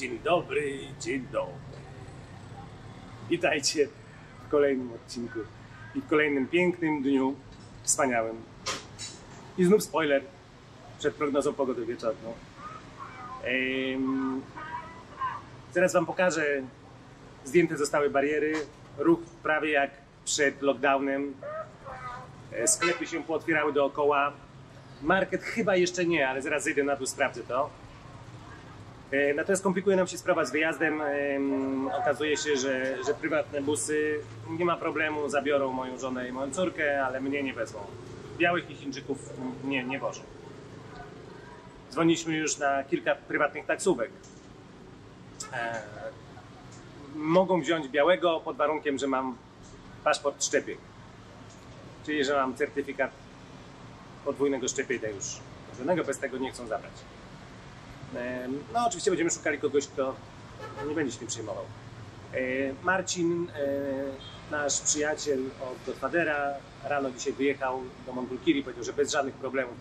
Dzień dobry, dzień dobry. Witajcie w kolejnym odcinku i w kolejnym pięknym dniu, wspaniałym. I znów spoiler przed prognozą pogody wieczorną. Zaraz wam pokażę, zdjęte zostały bariery, ruch prawie jak przed lockdownem. Sklepy się pootwierały dookoła. Market chyba jeszcze nie, ale zaraz zejdę na dół, sprawdzę to. Natomiast komplikuje nam się sprawa z wyjazdem. Okazuje się, że prywatne busy nie ma problemu, zabiorą moją żonę i moją córkę, ale mnie nie wezmą. Białych i Chińczyków nie wożą. Dzwoniliśmy już na kilka prywatnych taksówek. Mogą wziąć białego pod warunkiem, że mam paszport szczepień. Czyli, że mam certyfikat podwójnego szczepienia już. Żadnego bez tego nie chcą zabrać. No oczywiście będziemy szukali kogoś, kto nie będzie się tym przejmował. Marcin, nasz przyjaciel od Godfathera, rano dzisiaj wyjechał do Mongolkiri, powiedział, że bez żadnych problemów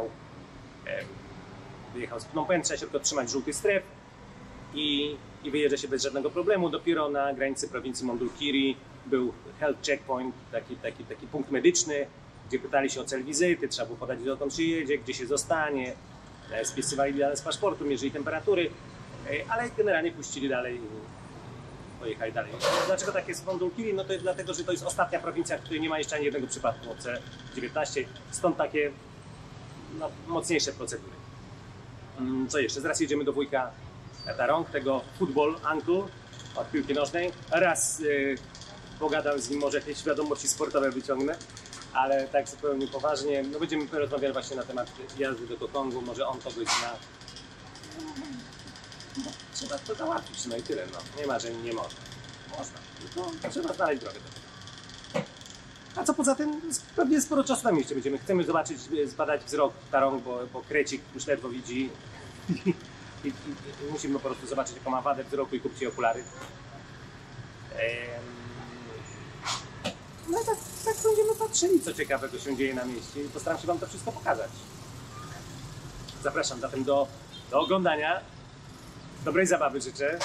wyjechał z Phnom Penh, trzeba się tylko trzymać żółtych stref i wyjeżdża się bez żadnego problemu. Dopiero na granicy prowincji Mongolkiri był health checkpoint, taki punkt medyczny, gdzie pytali się o cel wizyty, trzeba było podać, dokąd się jedzie, gdzie się zostanie. Spisywali dane z paszportu, mierzyli temperatury, ale generalnie puścili dalej i pojechali dalej. Dlaczego tak jest w Mongolkiri? No to jest dlatego, że to jest ostatnia prowincja, w której nie ma jeszcze ani jednego przypadku OC-19, stąd takie mocniejsze procedury. Co jeszcze? Zaraz jedziemy do wujka Tarong, tego football uncle od piłki nożnej. Raz pogadam z nim, może jakieś wiadomości sportowe wyciągnę. Ale tak zupełnie poważnie, no będziemy rozmawiać właśnie na temat jazdy do Kokongu, może on kogoś zna. No, trzeba to załatwić, no i tyle, no. Nie ma, że nie można. Można, tylko trzeba znaleźć drogę. A co poza tym, pewnie sporo czasu na mieście będziemy. Chcemy zobaczyć, zbadać wzrok Tarong, bo krecik już ledwo widzi. I musimy po prostu zobaczyć, jaką ma wadę wzroku i kupić okulary. No i tak będziemy patrzyli, co ciekawego się dzieje na mieście i postaram się wam to wszystko pokazać. Zapraszam zatem do oglądania. Dobrej zabawy życzę.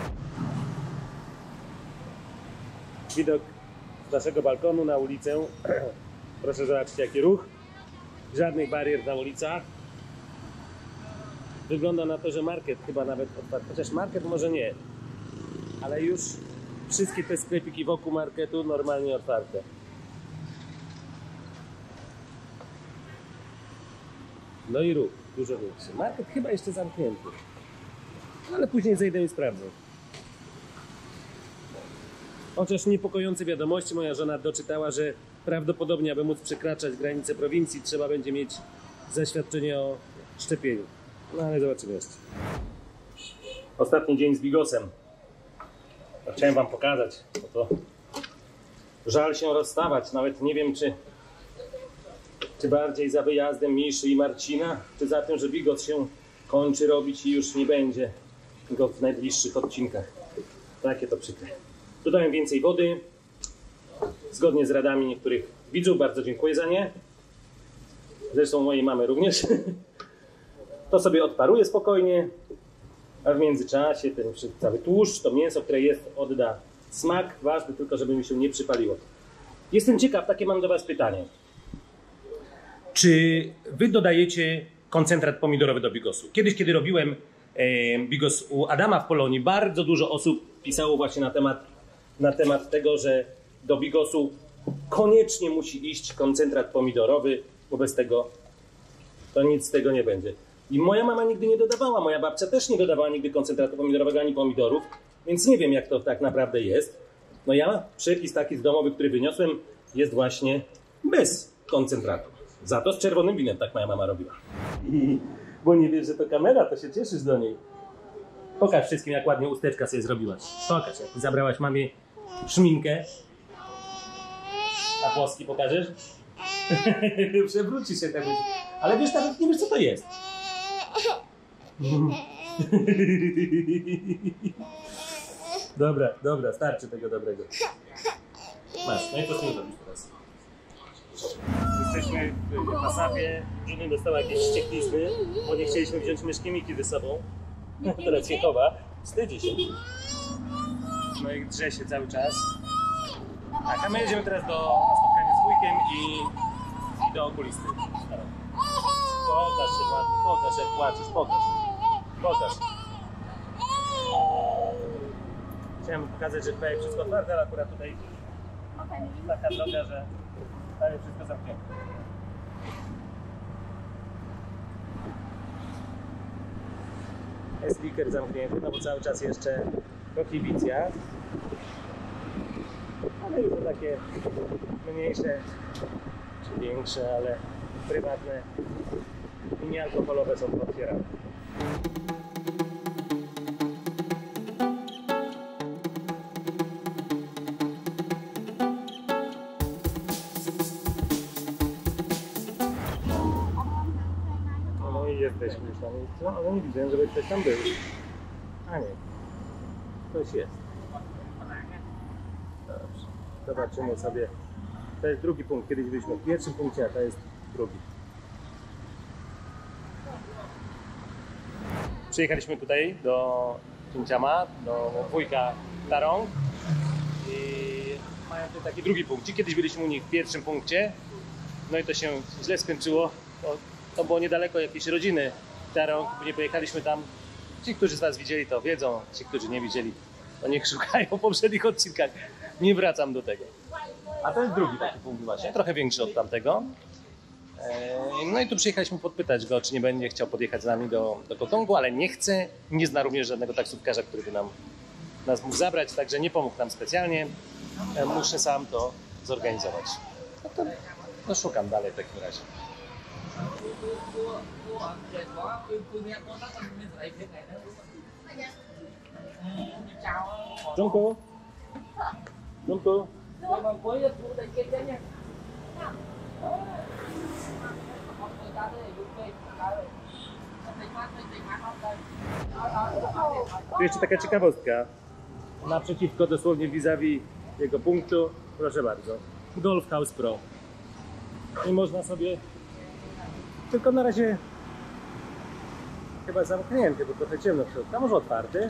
Widok z naszego balkonu na ulicę. Proszę zobaczyć, jaki ruch. Żadnych barier na ulicach. Wygląda na to, że market chyba nawet otwarty. Chociaż market może nie. Ale już wszystkie te sklepiki wokół marketu normalnie otwarte. No i ruch, dużo większy. Market chyba jeszcze zamknięty. Ale później zejdę i sprawdzę. Chociaż niepokojące wiadomości, moja żona doczytała, że prawdopodobnie, aby móc przekraczać granice prowincji, trzeba będzie mieć zaświadczenie o szczepieniu. No ale zobaczymy jeszcze. Ostatni dzień z Bigosem. Chciałem wam pokazać, bo to żal się rozstawać. Nawet nie wiem, czy bardziej za wyjazdem Miszy i Marcina, czy za tym, że Bigos się kończy robić i już nie będzie go w najbliższych odcinkach. Takie to przykre. Dodałem więcej wody, zgodnie z radami niektórych widzów. Bardzo dziękuję za nie. Zresztą mojej mamy również. To sobie odparuje spokojnie. A w międzyczasie ten cały tłuszcz, to mięso, które jest, odda smak. Ważne tylko, żeby mi się nie przypaliło. Jestem ciekaw, takie mam do was pytanie. Czy wy dodajecie koncentrat pomidorowy do bigosu? Kiedyś, kiedy robiłem bigos u Adama w Polonii, bardzo dużo osób pisało właśnie na temat tego, że do bigosu koniecznie musi iść koncentrat pomidorowy, bo bez tego to nic z tego nie będzie. I moja mama nigdy nie dodawała, moja babcia też nie dodawała nigdy koncentratu pomidorowego ani pomidorów, więc nie wiem, jak to tak naprawdę jest. No ja, przepis taki z domowy, który wyniosłem, jest właśnie bez koncentratu. Za to z czerwonym winem, tak moja mama robiła. Bo nie wiesz, że to kamera, to się cieszysz do niej. Pokaż wszystkim, jak ładnie usteczka sobie zrobiłaś. Pokaż, jak zabrałaś mamie szminkę. A włoski pokażesz? Przewróci się tak. Ale wiesz, nawet nie wiesz, co to jest. Dobra, starczy tego dobrego. Masz, no i co z tym zrobisz teraz? Jesteśmy w Wasawie, żona dostała jakieś ścieklizny, bo nie chcieliśmy wziąć myszki Miki ze sobą. Teraz się chowa. Wstydzi się. No i drze się cały czas. Tak, a my jedziemy teraz na spotkanie z wujkiem i do okulisty. Pokaż się ładnie, pokaż jak płaczesz, pokaż. Pokaż. Chciałem pokazać, że tutaj wszystko otwarte, ale akurat tutaj taka droga, że prawie wszystko zamknięte. Jest liker zamknięty, no bo cały czas jeszcze prohibicja. Ale już to takie mniejsze czy większe, ale prywatne i niealkoholowe są otwierane. No i jesteśmy już na miejscu, ale nie widzę, żeby ktoś tam był. A nie, ktoś jest. Dobrze, zobaczymy sobie. To jest drugi punkt, kiedyś byliśmy w pierwszym punkcie, a to jest drugi. Przyjechaliśmy tutaj do Cinciama, do wujka Tarong i mają tutaj taki drugi punkt. Kiedyś byliśmy u nich w pierwszym punkcie, no i to się źle skończyło. To było niedaleko jakiejś rodziny Tarong, nie pojechaliśmy tam. Ci, którzy z Was widzieli, to wiedzą, ci, którzy nie widzieli, to niech szukają w poprzednich odcinkach. Nie wracam do tego. A to jest drugi taki punkt właśnie, trochę większy od tamtego. No i tu przyjechaliśmy podpytać go, czy nie będzie chciał podjechać z nami do Kotongu, ale nie chce. Nie zna również żadnego taksówkarza, który by nas mógł zabrać, także nie pomógł nam specjalnie. Muszę sam to zorganizować. No to szukam dalej w takim razie. Junku? Junku? Tu jeszcze taka ciekawostka. Naprzeciwko, dosłownie vis-a-vis jego punktu, proszę bardzo, Golf House Pro. I można sobie, tylko na razie chyba zamknięty, bo trochę ciemno w środku, a może otwarty.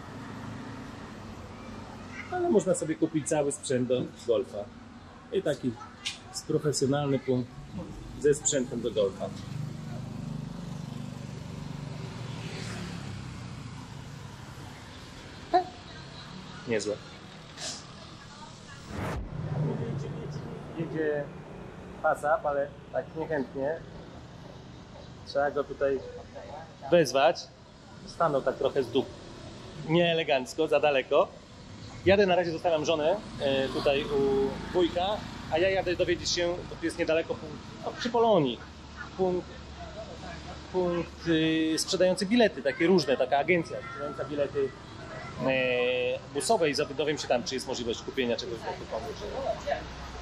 Ale można sobie kupić cały sprzęt do golfa. I taki profesjonalny punkt ze sprzętem do golfa. Niezłe. Jedzie PASAP, ale tak niechętnie. Trzeba go tutaj wezwać. Stanął tak trochę z dup. Nieelegancko, za daleko. Jadę, na razie zostawiam żonę tutaj u wujka, a ja jadę dowiedzieć się, bo tu jest niedaleko punkt, przy Polonii, punkt sprzedający bilety, takie różne, taka agencja sprzedająca bilety busowe i dowiem się tam, czy jest możliwość kupienia czegoś na kuponu, czy nie.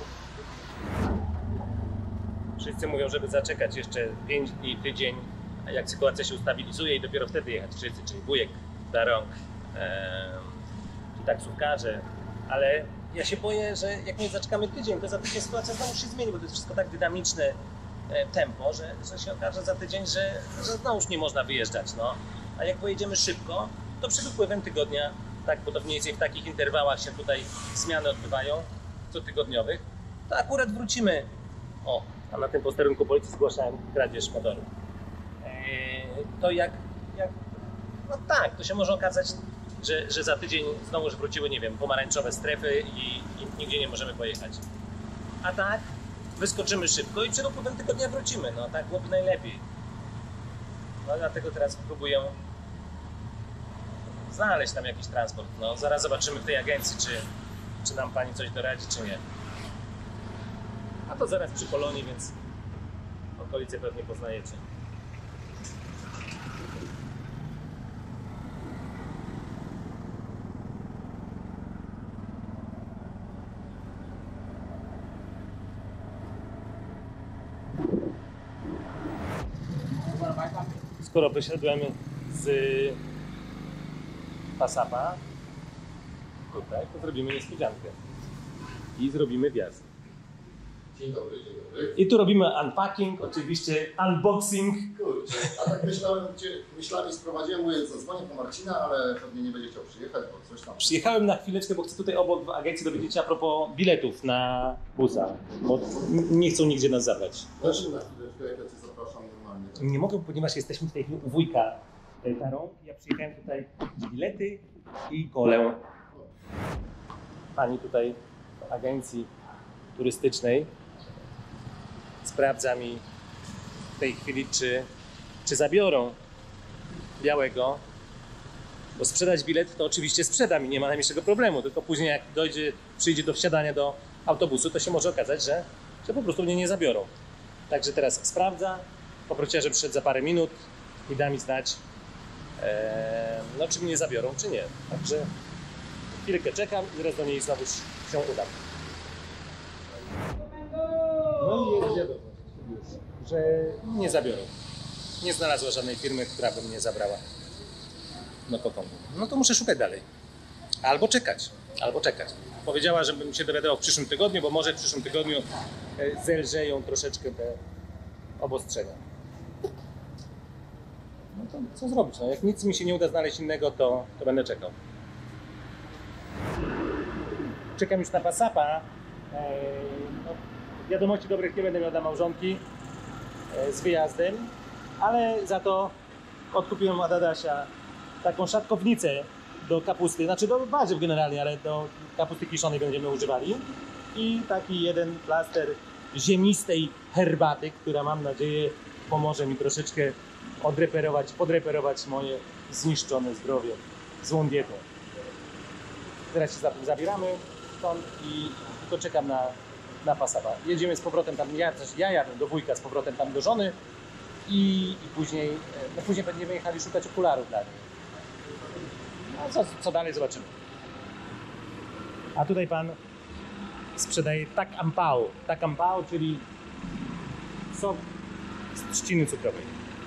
Wszyscy mówią, żeby zaczekać jeszcze 5 dni, tydzień, a jak sytuacja się ustabilizuje i dopiero wtedy jechać wszyscy, czyli wujek, Tarong, taksówkarze, ale ja się boję, że jak nie zaczekamy tydzień, to za tydzień sytuacja znowu się zmieni, bo to jest wszystko tak dynamiczne tempo, że się okaże za tydzień, że znowuż nie można wyjeżdżać. No. A jak pojedziemy szybko, to przed upływem tygodnia, tak, bo to mniej więcej w takich interwałach się tutaj zmiany odbywają, cotygodniowych, to akurat wrócimy. O, a na tym posterunku policji zgłaszałem kradzież motoru. To no tak, to się może okazać, że za tydzień znowuż wróciły, nie wiem, pomarańczowe strefy i nigdzie nie możemy pojechać. A tak, wyskoczymy szybko i przed upływem tygodnia wrócimy. No tak byłoby najlepiej. No dlatego teraz próbuję znaleźć tam jakiś transport. No zaraz zobaczymy w tej agencji, czy nam pani coś doradzi, czy nie. A to zaraz przy Polonii, więc okolice pewnie poznajecie. Skoro wyszedłem z PASAP-a tutaj, to zrobimy niespodziankę i zrobimy wjazd. Dzień dobry, dzień dobry. I tu robimy unpacking, oczywiście unboxing. Kurczę, a tak myślałem, sprowadziłem, mówię, zadzwonię po Marcina, ale pewnie nie będzie chciał przyjechać, bo coś tam... Przyjechałem na chwileczkę, bo chcę tutaj obok w agencji dowiedzieć się a propos biletów na busa, bo nie chcą nigdzie nas zabrać. Znaczy na chwileczkę, jak ja Cię zapraszam normalnie. Nie mogę, ponieważ jesteśmy tutaj u wujka Tarą. Ja przyjechałem tutaj bilety i kolę. Pani tutaj w agencji turystycznej sprawdza mi w tej chwili, czy zabiorą białego, bo sprzedać bilet to oczywiście sprzedam i nie ma najmniejszego problemu, tylko później jak przyjdzie do wsiadania do autobusu, to się może okazać, że po prostu mnie nie zabiorą. Także teraz sprawdza, poprosiła, żeby przyszedł za parę minut i da mi znać, no, czy mnie zabiorą, czy nie. Także chwilkę czekam i zaraz do niej znowu się udam. No i jest wiadomo już, że nie zabiorą. Nie znalazła żadnej firmy, która by mnie zabrała do Kokongu. No to muszę szukać dalej. Albo czekać. Powiedziała, żebym się dowiadywał w przyszłym tygodniu, bo może w przyszłym tygodniu zelżeją troszeczkę te obostrzenia. No to co zrobić? No, jak nic mi się nie uda znaleźć innego, to będę czekał. Czekam już na pasapa. No, wiadomości dobrych nie będę miał dla małżonki z wyjazdem, ale za to odkupiłem od Adasia taką szatkownicę do kapusty, znaczy do warzyw generalnie, ale do kapusty kiszonej będziemy używali. I taki jeden plaster ziemistej herbaty, która mam nadzieję pomoże mi troszeczkę podreperować moje zniszczone zdrowie, złą dietę. Teraz się za tym zabieramy stąd i to czekam na pasapa. Jedziemy z powrotem tam, ja jadę do wujka z powrotem tam do żony i później będziemy jechali szukać okularów dla niej. No co dalej zobaczymy. A tutaj pan sprzedaje tak ampao, czyli sok z trzciny cukrowej.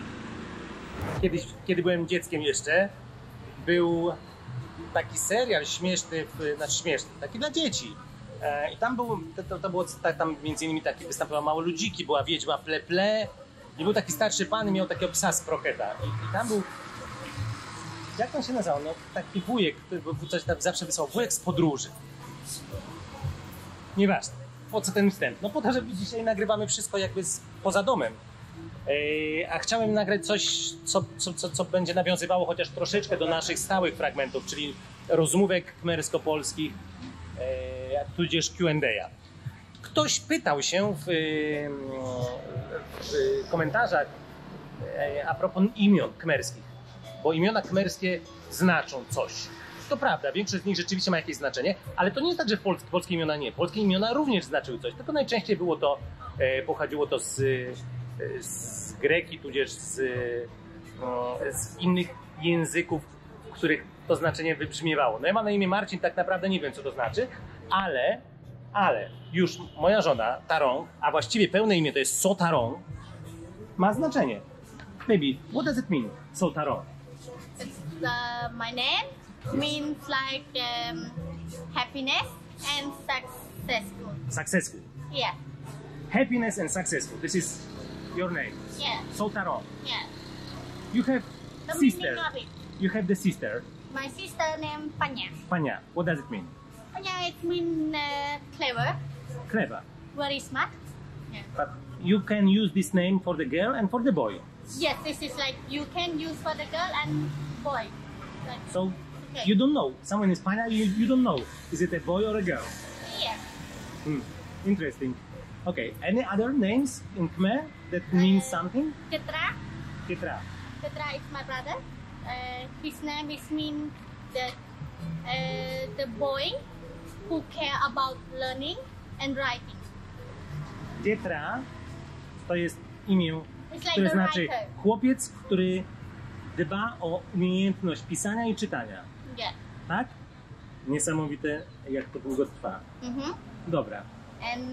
Kiedy byłem dzieckiem jeszcze, był taki serial śmieszny, taki dla dzieci. I tam było tam między innymi taki występował Małe Ludziki, była wiedźma Ple i był taki starszy pan i miał takiego psa z Procheta. I tam był, jak on się nazywał? No taki wujek, który coś tam zawsze wysłał, wujek z podróży. Nieważne. Po co ten wstęp? No po to, że dzisiaj nagrywamy wszystko jakby poza domem. A chciałem nagrać coś, co będzie nawiązywało chociaż troszeczkę do naszych stałych fragmentów, czyli rozmówek kmersko-polskich, tudzież Q&A. Ktoś pytał się w komentarzach a propos imion kmerskich, bo imiona kmerskie znaczą coś. To prawda, większość z nich rzeczywiście ma jakieś znaczenie, ale to nie jest tak, że polskie imiona nie. Polskie imiona również znaczyły coś, tylko najczęściej pochodziło to z greki, tudzież z innych języków, w których to znaczenie wybrzmiewało. No ja mam na imię Marcin, tak naprawdę nie wiem, co to znaczy, ale już moja żona, Tarong, a właściwie pełne imię to jest So Tarong, ma znaczenie. Baby, what does it mean, So Tarong? It's my name means like happiness and successful. Successful. Yeah. Happiness and successful. This is your name. Yeah. So Tarong. Yeah. You have The sister. meaning of it. You have the sister. My sister named Panya. Panya. What does it mean? Panya it means clever, Clever. very smart. Yeah. But you can use this name for the girl and for the boy. Yes, this is like you can use for the girl and boy. Like, So okay. you don't know. Someone is Panya, you don't know. Is it a boy or a girl? Yeah. Interesting. Okay. Any other names in Khmer that mean something? Ketra. Ketra. Ketra is my brother. His name is mean the boy who care about learning and writing. Ketra to jest imię, It's like które the znaczy writer. chłopiec, który dba o umiejętność pisania i czytania. Yeah. Tak? Niesamowite, jak to długo trwa. Dobra. And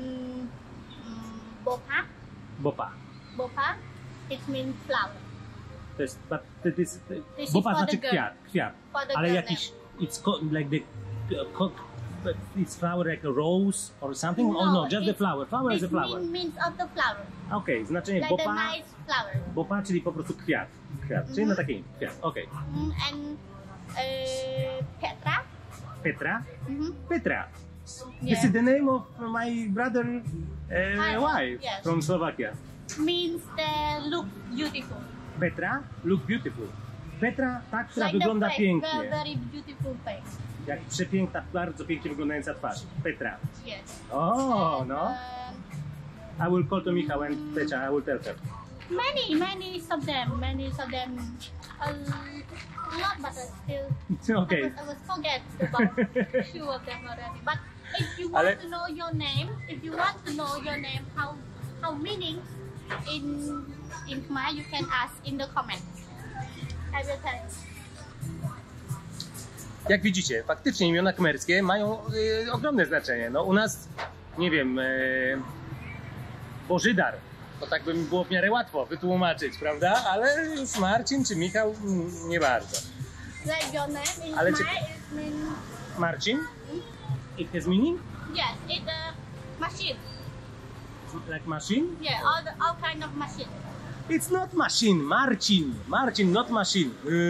bopa. Bopa. Bopa, it means flower. To jest, is bopa for znaczy the girl. kwiat. For the Ale girl jakiś, it's like the it's flower like a rose or something? Or no, just the flower. Flower is a flower. Means of the flower. Okej, znaczenie Like the bopa. nice flower. Bopa, czyli po prostu kwiat. Kwiat, czyli no taki kwiat. Okej. And Petra. Petra? Petra. Yeah. This is the name of my brother wife yes. from Slovakia. Means they look beautiful. Petra, look beautiful. Petra, ta, która Like wygląda the face, pięknie. very beautiful face. Jak przepiękna, bardzo pięknie wyglądająca twarz. Petra. Yes. O, no. I will call to Michał and Petra, I will tell her. Many of them, a lot, but still, Okay. I was forget about few of them already. But if you want to know your name, how meaning in Khmer, you can ask in the comments. I will tell you. Jak widzicie, faktycznie imiona khmerskie mają ogromne znaczenie. No u nas, nie wiem, Bożydar, to tak by mi było w miarę łatwo wytłumaczyć, prawda? Ale już Marcin czy Michał nie bardzo. Like your name in Ale Khmer, it means Marcin? It has meaning? yes, it's a machine. Like machine? Yeah, all kind of machine. It's not machine, Marcin. Marcin, not machine.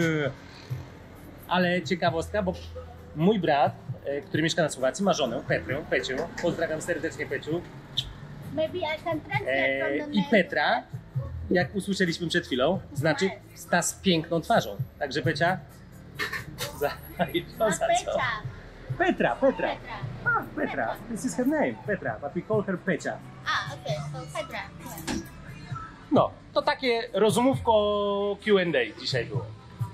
Ale ciekawostka, bo mój brat, który mieszka na Słowacji, ma żonę, Peciu. Pozdrawiam serdecznie, Peciu. Maybe I can translate from the I name. Petra, jak usłyszeliśmy przed chwilą, znaczy ta z piękną twarzą. Także Pecia, za co? Petra. Petra. Ah, Petra. This is her name, Petra, but we call her Pecia. Okay, so Petra. Yeah. No, to takie rozmówko Q&A dzisiaj było.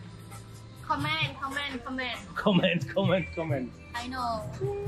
Comment. I know.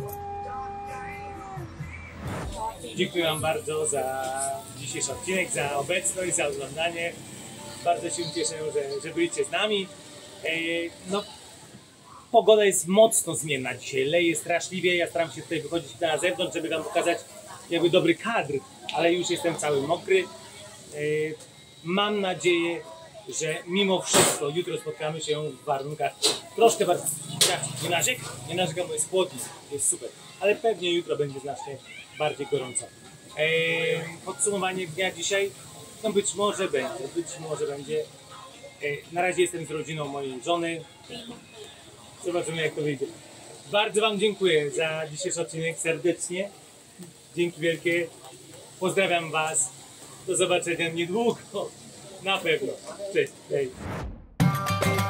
Dziękuję Wam bardzo za dzisiejszy odcinek, za obecność, za oglądanie. Bardzo się cieszę, że byliście z nami. No, pogoda jest mocno zmienna dzisiaj, leje straszliwie. Ja staram się tutaj wychodzić na zewnątrz, żeby Wam pokazać jakby dobry kadr, ale już jestem cały mokry. Mam nadzieję, że mimo wszystko jutro spotkamy się w warunkach troszkę bardziej. Nie narzekam, bo jest chłodno, jest super, ale pewnie jutro będzie znacznie bardziej gorąco. Podsumowanie dnia dzisiaj, no być może będzie. Na razie jestem z rodziną mojej żony. Zobaczymy, jak to wyjdzie. Bardzo Wam dziękuję za dzisiejszy odcinek serdecznie. Dzięki wielkie. Pozdrawiam Was. Do zobaczenia niedługo. Na pewno. Cześć. Hej.